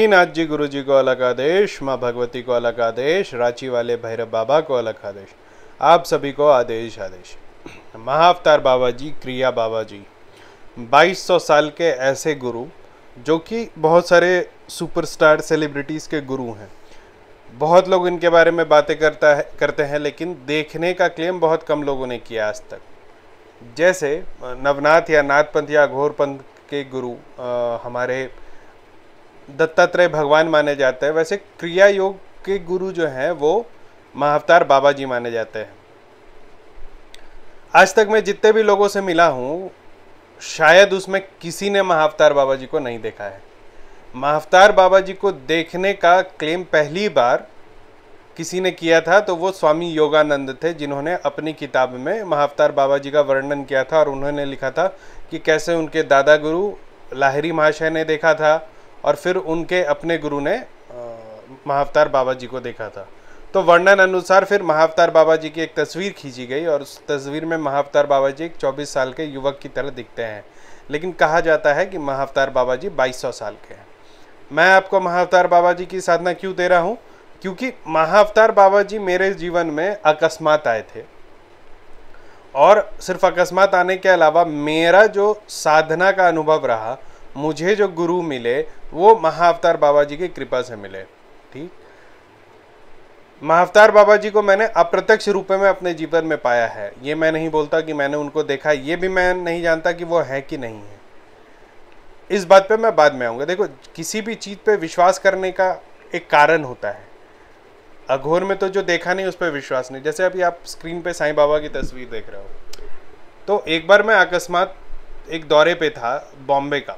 साईनाथ जी गुरु जी को अलग आदेश, माँ भगवती को अलग आदेश, रांची वाले भैरव बाबा को अलग आदेश, आप सभी को आदेश आदेश। महाअवतार बाबा जी, क्रिया बाबा जी, 2200 साल के ऐसे गुरु जो कि बहुत सारे सुपरस्टार सेलिब्रिटीज़ के गुरु हैं। बहुत लोग इनके बारे में बातें करते हैं, लेकिन देखने का क्लेम बहुत कम लोगों ने किया आज तक। जैसे नवनाथ या नाथपंथ या अघोरपंथ के गुरु हमारे दत्तात्रेय भगवान माने जाते हैं, वैसे क्रिया योग के गुरु जो हैं वो महाअवतार बाबा जी माने जाते हैं। आज तक मैं जितने भी लोगों से मिला हूँ, शायद उसमें किसी ने महाअवतार बाबा जी को नहीं देखा है। महाअवतार बाबा जी को देखने का क्लेम पहली बार किसी ने किया था तो वो स्वामी योगानंद थे, जिन्होंने अपनी किताब में महाअवतार बाबा जी का वर्णन किया था और उन्होंने लिखा था कि कैसे उनके दादा गुरु लाहिरी महाशय ने देखा था और फिर उनके अपने गुरु ने महाअवतार बाबा जी को देखा था। तो वर्णन अनुसार फिर महाअवतार बाबा जी की एक तस्वीर खींची गई और उस तस्वीर में महाअवतार बाबा जी एक 24 साल के युवक की तरह दिखते हैं, लेकिन कहा जाता है कि महाअवतार बाबा जी 2200 साल के हैं। मैं आपको महाअवतार बाबा जी की साधना क्यों दे रहा हूँ? क्योंकि महाअवतार बाबा जी मेरे जीवन में अकस्मात आए थे, और सिर्फ अकस्मात आने के अलावा मेरा जो साधना का अनुभव रहा, मुझे जो गुरु मिले वो महाअवतार बाबा जी की कृपा से मिले। ठीक, महाअवतार बाबा जी को मैंने अप्रत्यक्ष रूप में अपने जीवन में पाया है। ये मैं नहीं बोलता कि मैंने उनको देखा, ये भी मैं नहीं जानता कि वो है कि नहीं है। इस बात पे मैं बाद में आऊँगा। देखो, किसी भी चीज़ पे विश्वास करने का एक कारण होता है। अघोर में तो जो देखा नहीं उस पर विश्वास नहीं। जैसे अभी आप स्क्रीन पे साईं बाबा की तस्वीर देख रहे हो, तो एक बार मैं अकस्मात एक दौरे पे था बॉम्बे का,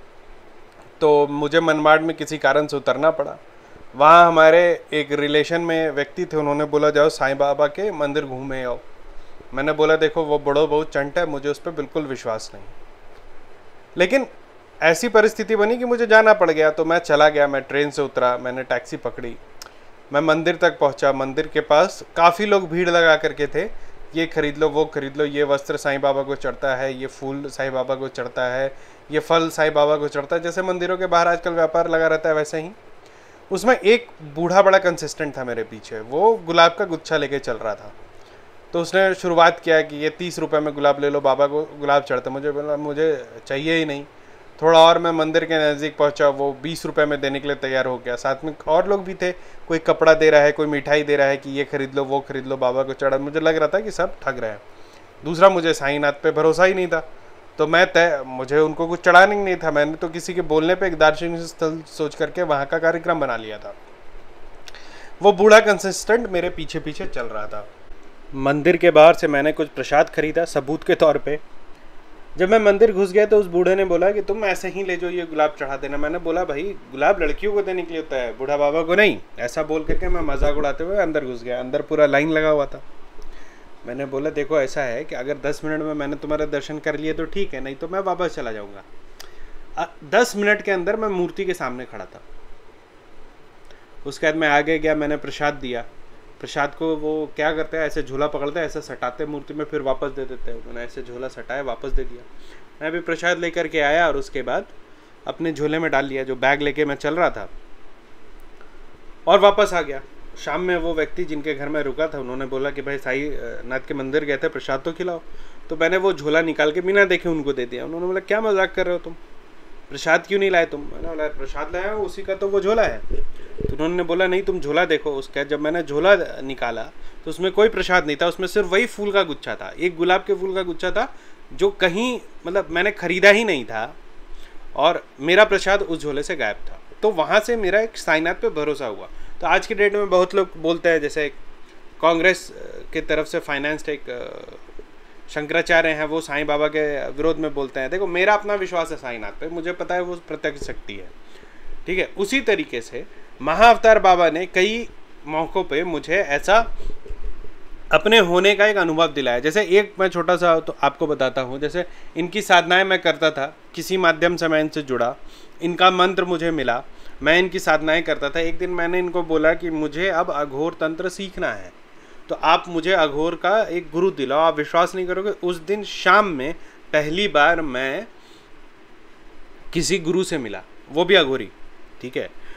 तो मुझे मनमाड़ में किसी कारण से उतरना पड़ा। वहाँ हमारे एक रिलेशन में व्यक्ति थे, उन्होंने बोला जाओ साईं बाबा के मंदिर घूमे आओ। मैंने बोला देखो वो बड़ो बहुत चंट है, मुझे उस पर बिल्कुल विश्वास नहीं। लेकिन ऐसी परिस्थिति बनी कि मुझे जाना पड़ गया, तो मैं चला गया। मैं ट्रेन से उतरा, मैंने टैक्सी पकड़ी, मैं मंदिर तक पहुंचा। मंदिर के पास काफ़ी लोग भीड़ लगा करके थे, ये खरीद लो, वो खरीद लो, ये वस्त्र साईं बाबा को चढ़ता है, ये फूल साईं बाबा को चढ़ता है, ये फल साईं बाबा को चढ़ता है। जैसे मंदिरों के बाहर आजकल व्यापार लगा रहता है, वैसे ही उसमें एक बूढ़ा बड़ा कंसिस्टेंट था मेरे पीछे। वो गुलाब का गुच्छा लेके चल रहा था। तो उसने शुरुआत किया कि ये 30 रुपये में गुलाब ले लो, बाबा को गुलाब चढ़ता। मुझे बोला मुझे चाहिए ही नहीं। थोड़ा और मैं मंदिर के नज़दीक पहुंचा, वो 20 रुपये में देने के लिए तैयार हो गया। साथ में और लोग भी थे, कोई कपड़ा दे रहा है, कोई मिठाई दे रहा है कि ये खरीद लो, वो खरीद लो, बाबा को चढ़ा। मुझे लग रहा था कि सब ठग रहे हैं। दूसरा, मुझे साईनाथ पे भरोसा ही नहीं था, तो मुझे उनको कुछ चढ़ाना ही नहीं था। मैंने तो किसी के बोलने पे एक दार्शनिक स्थल सोच करके वहाँ का कार्यक्रम बना लिया था। वो बूढ़ा कंसिस्टेंट मेरे पीछे पीछे चल रहा था। मंदिर के बाहर से मैंने कुछ प्रसाद खरीदा सबूत के तौर पे। जब मैं मंदिर घुस गया तो उस बूढ़े ने बोला कि तुम ऐसे ही ले जाओ, ये गुलाब चढ़ा देना। मैंने बोला भाई गुलाब लड़कियों को देने के लिए होता है, बूढ़ा बाबा को नहीं। ऐसा बोल करके मैं मजाक उड़ाते हुए अंदर घुस गया। अंदर पूरा लाइन लगा हुआ था। मैंने बोला देखो ऐसा है कि अगर 10 मिनट में मैंने तुम्हारे दर्शन कर लिए तो ठीक है, नहीं तो मैं वापस चला जाऊँगा। 10 मिनट के अंदर मैं मूर्ति के सामने खड़ा था। उसके बाद मैं आगे गया, मैंने प्रसाद दिया। प्रसाद को वो क्या करते हैं, ऐसे झोला पकड़ते हैं, ऐसे सटाते मूर्ति में, फिर वापस दे देते हैं। मैंने ऐसे झोला सटाया, वापस दे दिया। मैं भी प्रसाद लेकर के आया और उसके बाद अपने झोले में डाल लिया, जो बैग लेके मैं चल रहा था, और वापस आ गया। शाम में वो व्यक्ति जिनके घर में रुका था, उन्होंने बोला कि भाई साईं नाथ के मंदिर गए थे, प्रसाद तो खिलाओ। तो मैंने वो झोला निकाल के बिना देखे उनको दे दिया। उन्होंने बोला क्या मजाक कर रहे हो तुम, प्रसाद क्यों नहीं लाए तुम? मैंने बोला प्रसाद लाया हूँ, उसी का तो वो झोला है। तो उन्होंने बोला नहीं तुम झोला देखो। उसका जब मैंने झोला निकाला तो उसमें कोई प्रसाद नहीं था, उसमें सिर्फ वही फूल का गुच्छा था, एक गुलाब के फूल का गुच्छा था, जो कहीं मतलब मैंने खरीदा ही नहीं था, और मेरा प्रसाद उस झोले से गायब था। तो वहाँ से मेरा एक साईनाथ पे भरोसा हुआ। तो आज के डेट में बहुत लोग बोलते हैं, जैसे कांग्रेस की तरफ से फाइनेंस्ड एक शंकराचार्य हैं, वो साईं बाबा के विरोध में बोलते हैं। देखो मेरा अपना विश्वास है साईनाथ पे, मुझे पता है वो प्रत्यक्ष शक्ति है, ठीक है। उसी तरीके से महाअवतार बाबा ने कई मौक़ों पे मुझे ऐसा अपने होने का एक अनुभव दिलाया। जैसे एक मैं छोटा सा तो आपको बताता हूँ। जैसे इनकी साधनाएं मैं करता था, किसी माध्यम से मैं इनसे जुड़ा, इनका मंत्र मुझे मिला, मैं इनकी साधनाएं करता था। एक दिन मैंने इनको बोला कि मुझे अब अघोर तंत्र सीखना है, तो आप मुझे अघोर का एक गुरु दिलाओ। आप विश्वास नहीं करोगे, उस दिन शाम में पहली बार मैं किसी गुरु से मिला, वो भी अघोरी, ठीक है।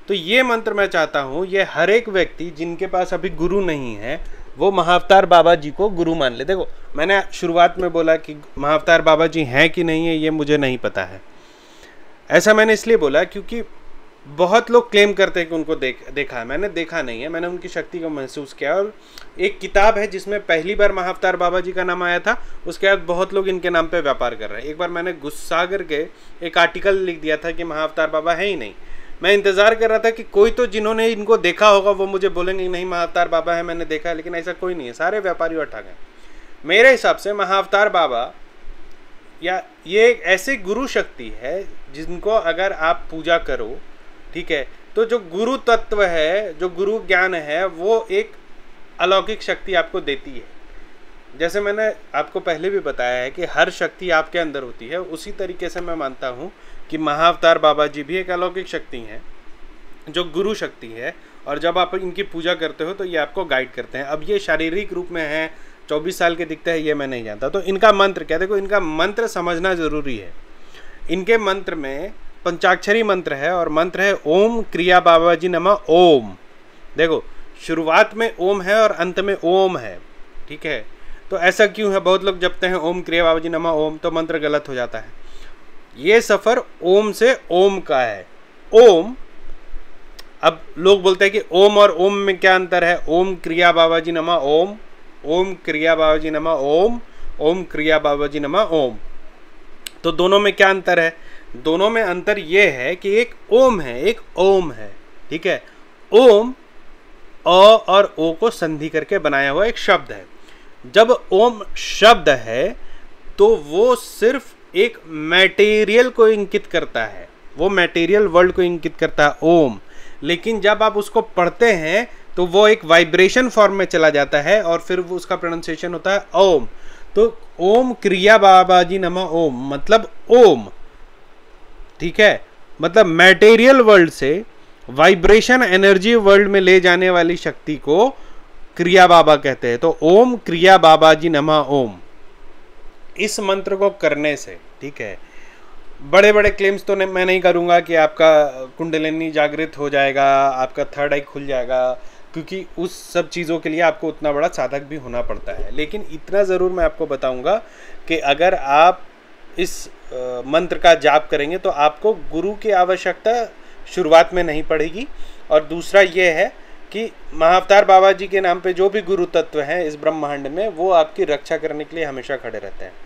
तो ये मंत्र मैं चाहता हूँ ये हर एक व्यक्ति जिनके पास अभी गुरु नहीं है वो महाअवतार बाबा जी को गुरु मान ले। देखो मैंने शुरुआत में बोला कि महाअवतार बाबा जी हैं कि नहीं है ये मुझे नहीं पता है। ऐसा मैंने इसलिए बोला क्योंकि बहुत लोग क्लेम करते हैं कि उनको देखा है, मैंने देखा नहीं है, मैंने उनकी शक्ति को महसूस किया। और एक किताब है जिसमें पहली बार महाअवतार बाबा जी का नाम आया था, उसके बाद बहुत लोग इनके नाम पे व्यापार कर रहे हैं। एक बार मैंने गुस्सा करके एक आर्टिकल लिख दिया था कि महाअवतार बाबा है ही नहीं। मैं इंतज़ार कर रहा था कि कोई तो जिन्होंने इनको देखा होगा वो मुझे बोलेंगे नहीं महाअवतार बाबा है, मैंने देखा है, लेकिन ऐसा कोई नहीं है, सारे व्यापारी उठा गए। मेरे हिसाब से महाअवतार बाबा या ये एक ऐसी गुरु शक्ति है जिनको अगर आप पूजा करो, ठीक है, तो जो गुरु तत्व है, जो गुरु ज्ञान है, वो एक अलौकिक शक्ति आपको देती है। जैसे मैंने आपको पहले भी बताया है कि हर शक्ति आपके अंदर होती है, उसी तरीके से मैं मानता हूँ कि महाअवतार बाबा जी भी एक अलौकिक शक्ति हैं जो गुरु शक्ति है। और जब आप इनकी पूजा करते हो तो ये आपको गाइड करते हैं। अब ये शारीरिक रूप में हैं, 24 साल के दिखते हैं, ये मैं नहीं जानता। तो इनका मंत्र क्या, देखो इनका मंत्र समझना ज़रूरी है। इनके मंत्र में पंचाक्षरी मंत्र है और मंत्र है ओम क्रिया बाबा जी नमः ओम। देखो शुरुआत में ओम है और अंत में ओम है, ठीक है। तो ऐसा क्यों है, बहुत लोग जपते हैं ओम क्रिया बाबा जी नमः ओम तो मंत्र गलत हो जाता है। ये सफ़र ओम से ओम का है। ओम, अब लोग बोलते हैं कि ओम और ओम में क्या अंतर है, ओम क्रिया बाबा जी नमः ओम, ओम क्रिया बाबा जी नमः ओम, ओम क्रिया बाबा जी नमः ओम। तो दोनों में क्या अंतर है, दोनों में अंतर ये है कि एक ओम है, एक ओम है, ठीक है। ओम अ और ओ को संधि करके बनाया हुआ एक शब्द है। जब ओम शब्द है तो वो सिर्फ एक मटेरियल को इंगित करता है, वो मटेरियल वर्ल्ड को इंगित करता है ओम। लेकिन जब आप उसको पढ़ते हैं तो वो एक वाइब्रेशन फॉर्म में चला जाता है और फिर वो उसका प्रोनाउंसिएशन होता है ओम। तो ओम क्रिया बाबा जी नमः ओम मतलब ओम, ठीक है, मतलब मटेरियल वर्ल्ड से वाइब्रेशन एनर्जी वर्ल्ड में ले जाने वाली शक्ति को क्रिया बाबा कहते हैं। तो ओम क्रिया बाबा जी नमः ओम, इस मंत्र को करने से, ठीक है, बड़े बड़े क्लेम्स तो मैं नहीं करूंगा कि आपका कुंडलिनी जागृत हो जाएगा, आपका थर्ड आई खुल जाएगा, क्योंकि उस सब चीज़ों के लिए आपको उतना बड़ा साधक भी होना पड़ता है। लेकिन इतना ज़रूर मैं आपको बताऊंगा कि अगर आप इस मंत्र का जाप करेंगे तो आपको गुरु की आवश्यकता शुरुआत में नहीं पड़ेगी। और दूसरा ये है कि महाअवतार बाबा जी के नाम पे जो भी गुरु तत्व हैं इस ब्रह्मांड में वो आपकी रक्षा करने के लिए हमेशा खड़े रहते हैं।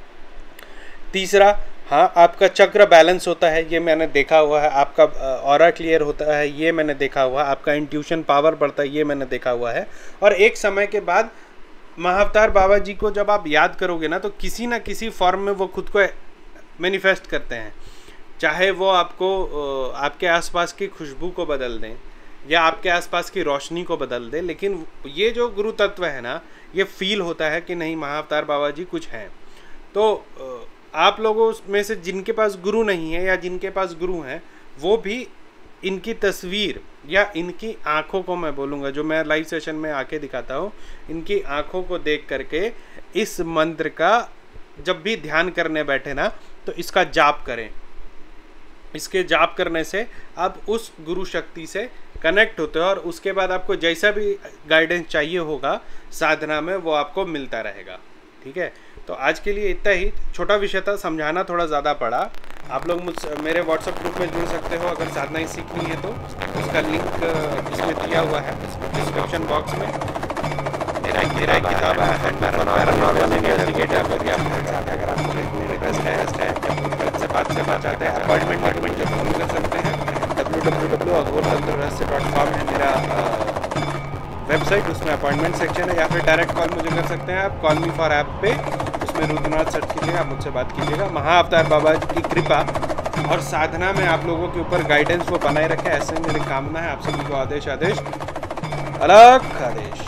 तीसरा, हाँ, आपका चक्र बैलेंस होता है, ये मैंने देखा हुआ है। आपका ऑरा क्लियर होता है, ये मैंने देखा हुआ है। आपका इंट्यूशन पावर बढ़ता है, ये मैंने देखा हुआ है। और एक समय के बाद महाअवतार बाबा जी को जब आप याद करोगे ना तो किसी ना किसी फॉर्म में वो खुद को मैनिफेस्ट करते हैं। चाहे वो आपको आपके आसपास की खुशबू को बदल दें या आपके आसपास की रोशनी को बदल दे, लेकिन ये जो गुरु तत्व है ना, ये फील होता है कि नहीं महाअवतार बाबा जी कुछ हैं। तो आप लोगों में से जिनके पास गुरु नहीं है या जिनके पास गुरु हैं वो भी इनकी तस्वीर या इनकी आँखों को, मैं बोलूँगा जो मैं लाइव सेशन में आके दिखाता हूँ, इनकी आँखों को देख करके इस मंत्र का जब भी ध्यान करने बैठे ना तो इसका जाप करें। इसके जाप करने से आप उस गुरु शक्ति से कनेक्ट होते हो और उसके बाद आपको जैसा भी गाइडेंस चाहिए होगा साधना में वो आपको मिलता रहेगा, ठीक है। तो आज के लिए इतना ही, छोटा विषय था, समझाना थोड़ा ज़्यादा पड़ा। आप लोग मेरे व्हाट्सएप ग्रुप में जुड़ सकते हो अगर साधना ही सीखनी है तो, उसका लिंक इसमें दिया हुआ है डिस्क्रिप्शन बॉक्स में। मेरा एक किताब है अगर आपको रिक्वेस्ट है से बात चाहते हैं अपॉइंटमेंट जब फोन कर सकते हैं। www.aghortantrarahasya.com है मेरा वेबसाइट, उसमें अपॉइंटमेंट सेक्शन है, या फिर डायरेक्ट कॉल मुझे कर सकते हैं आप कॉल मी फॉर ऐप पे, उसमें रुद्रनाथ सर्च कीजिएगा, आप मुझसे बात कीजिएगा। महाअवतार बाबा की कृपा और साधना में आप लोगों के ऊपर गाइडेंस वो बनाए रखे, ऐसे मेरी कामना है। आप सभी को आदेश अलग आदेश।